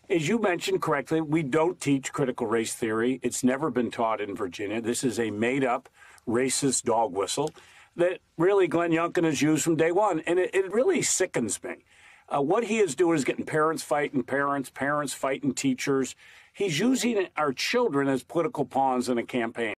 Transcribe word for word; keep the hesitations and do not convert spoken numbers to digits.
as you mentioned correctly, we don't teach critical race theory. It's never been taught in Virginia. This is a made-up racist dog whistle that really Glenn Youngkin has used from day one, and it, it really sickens me. Uh, what he is doing is getting parents fighting parents, parents fighting teachers. He's using our children as political pawns in a campaign.